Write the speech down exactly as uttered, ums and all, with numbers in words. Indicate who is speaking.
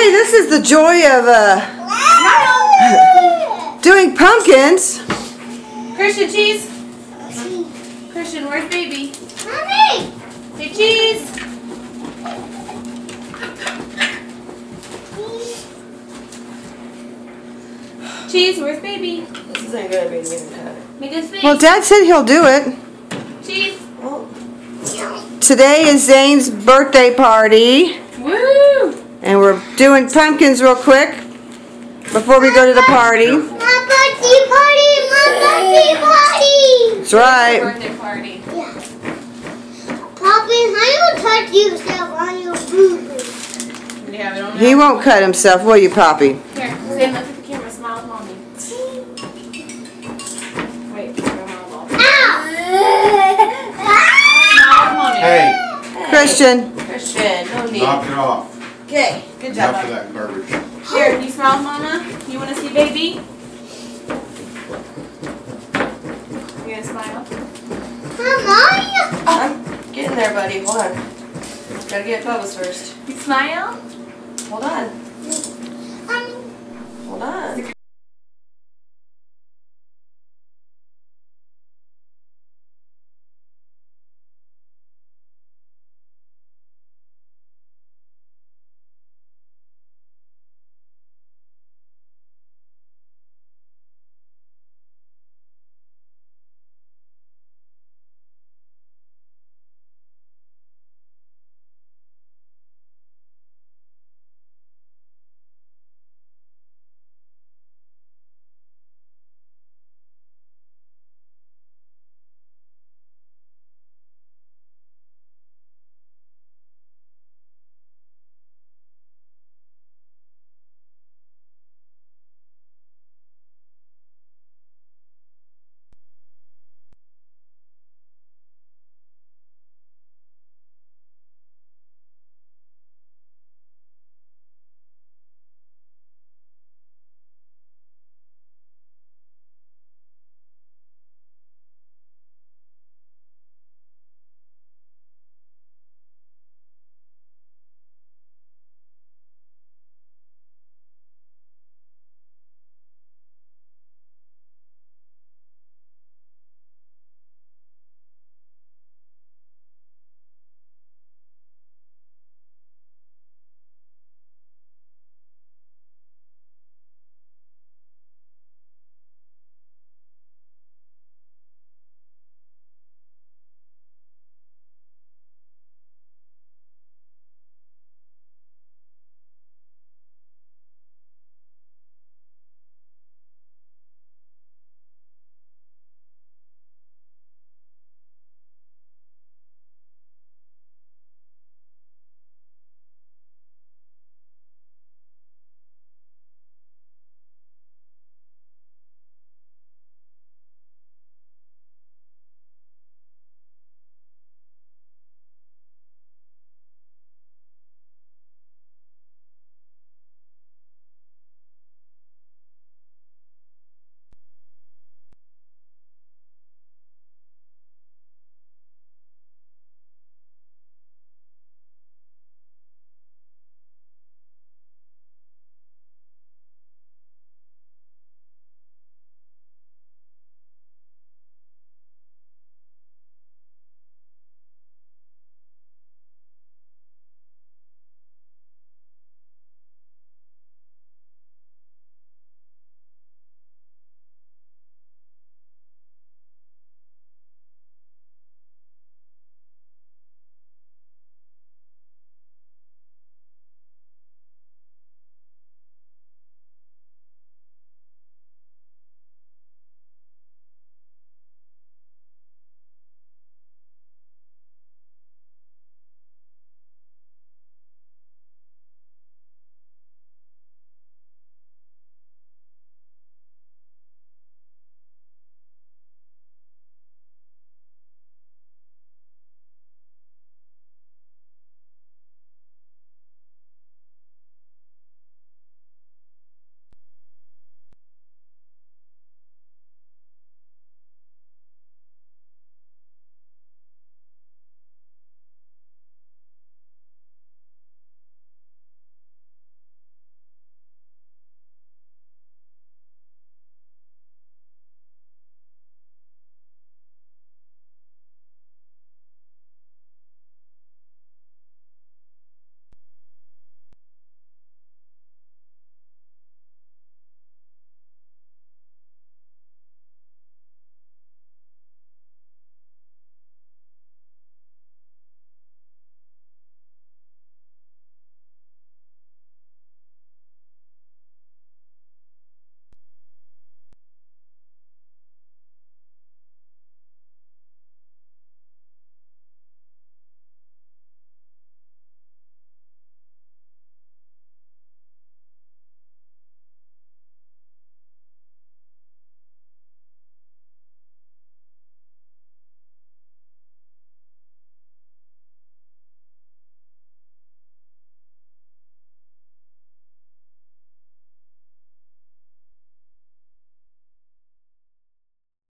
Speaker 1: Hey, this is the joy of uh, doing pumpkins.
Speaker 2: Christian, cheese. Christian, where's baby?
Speaker 3: Mommy!
Speaker 2: Say cheese. Cheese, where's baby?
Speaker 4: This isn't gonna be good cut.
Speaker 2: Make us face.
Speaker 1: Well, Dad said he'll do it.
Speaker 2: Cheese.
Speaker 4: Well,
Speaker 1: Today is Zane's birthday party,
Speaker 2: Woo!
Speaker 1: and we're doing pumpkins real quick before we go to the party.
Speaker 3: My birthday party! My birthday party!
Speaker 1: That's right.
Speaker 2: Birthday party.
Speaker 3: Yeah. Poppy, how you touch yourself on your boo-boo?
Speaker 2: Do you have it on
Speaker 1: He
Speaker 2: now?
Speaker 1: won't cut himself, will you, Poppy?
Speaker 2: Here, Zane, look at the camera. Smile at mommy. Wait, grandma will.
Speaker 3: Ow!
Speaker 2: Smile at mommy.
Speaker 5: Hey,
Speaker 1: Christian.
Speaker 4: Christian, no need.
Speaker 5: knock it off.
Speaker 4: Okay, good job.
Speaker 5: Enough of that garbage.
Speaker 2: Here, can you smile at mama? You want to see baby? You gonna smile?
Speaker 3: Mama!
Speaker 4: I'm getting there, buddy. Hold on. Gotta get Bubba's first.
Speaker 2: You smile?
Speaker 4: Hold on.
Speaker 3: Um,
Speaker 4: Hold on.